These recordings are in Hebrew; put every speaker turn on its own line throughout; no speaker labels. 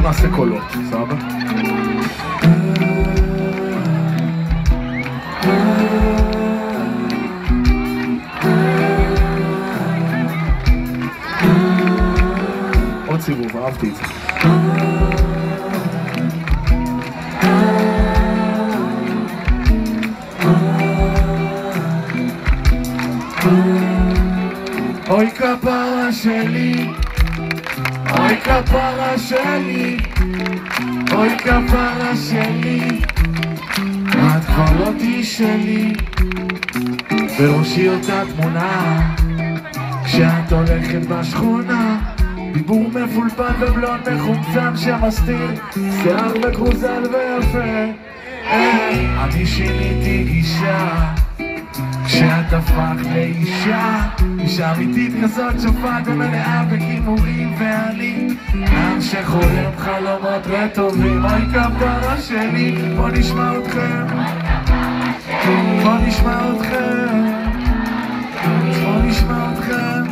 בוא נעשה קולות, סבבה? עוד סיבוב, אהבתי את זה. אוי כפרה שלי, אוי כפרה שלי, אוי כפרה שלי, את כבר לא תהיי שלי. בראשי אותה תמונה כשאת הולכת בשכונה, דיבור מפולפל ובלון מחומצן שמסתיר שיער מקוזל ויפה. אני שיניתי גישה כשאת הפכת לאישה, אישה אמיתית כזאת שופעת ומלאה בכימורים, ואני נער שחולם חלומות רטובים. אוי כפרה שלי, בוא נשמע אתכם, בוא נשמע אתכם, בוא נשמע אתכם.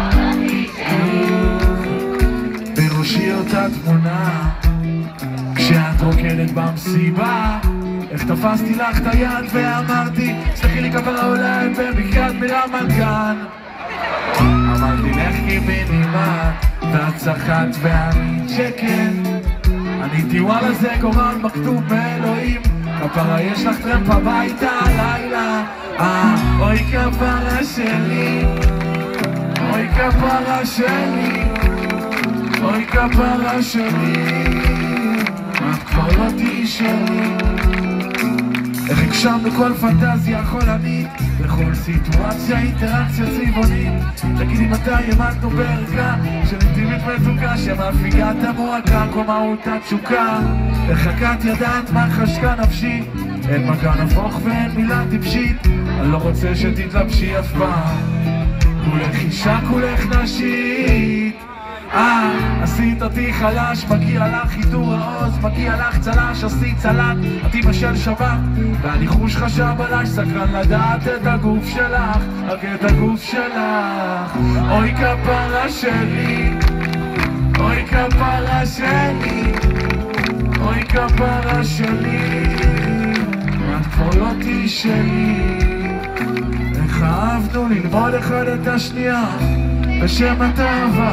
בראשי אותה תמונה כשאת רוקדת במסיבה, איך תפסתי לך את היד ואמרתי סלחי לי כפרה אולי במקרת מרמת גן. אמרתי לך קיבינימט ואת צחקת ואני שכן, עניתי וואלה זה גורל מכתוב מאלוהים, כפרה יש לך טרמפ הביתה הלילה. אוי כפרה שלי, אוי כפרה שלי, אוי כפרה שלי, את כבר לא תהיי שלי. איך הגשמנו כל פנטזיה חולנית, בכל סיטואציה אינטראקציה צבעונית. תגידי מתי העמדנו בערכה של אינטימית מתוקה שמאפיגה את המועקה, כל מהות התשוקה. איך רק את ידעת מה חשקה נפשי, אין מגע נפוך ואין מילה טיפשית. אני לא רוצה שתתלבשי אף פעם, כולך אישה כולך נשית. עשית אותי חלש, מגיע לך חיתור העוז, מגיע לך צלש, עשית צלט, את אמא של שבת, והניחוש חשב עליי, סקרן לדעת את הגוף שלך, רק את הגוף שלך. אוי כפרה שלי, אוי כפרה שלי, אוי כפרה שלי, את כבר לא תהיי שלי. איך אהבנו ללמוד אחד את השנייה בשם התאווה,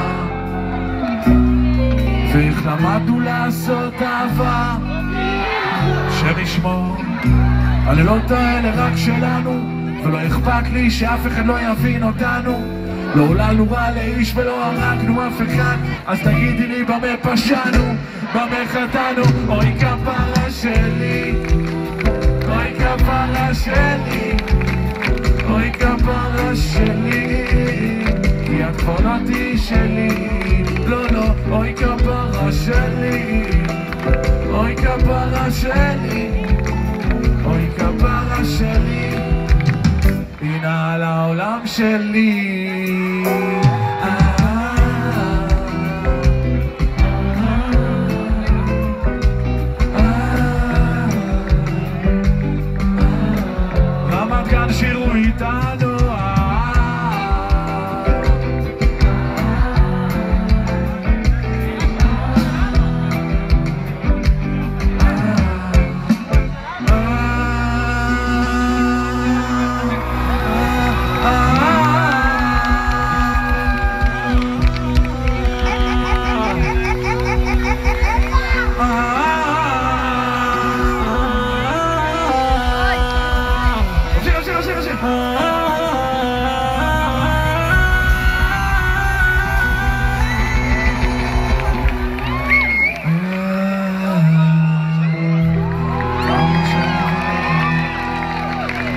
ואיך למדנו לעשות אהבה, שנשמור הלילות האלה רק שלנו, ולא אכפת לי שאף אחד לא יבין אותנו. לא עוללנו רע לאיש ולא הרגנו אף אחד, אז תגידי לי במה פשענו, במה חטאנו. אוי כפרה שלי, אוי כפרה שלי, אוי כפרה שלי, כי את כבר לא תהיי שלי. לא לא, אוי כפרה שלי, אוי כפרה שלי, אוי כפרה שלי, הנה על העולם שלי.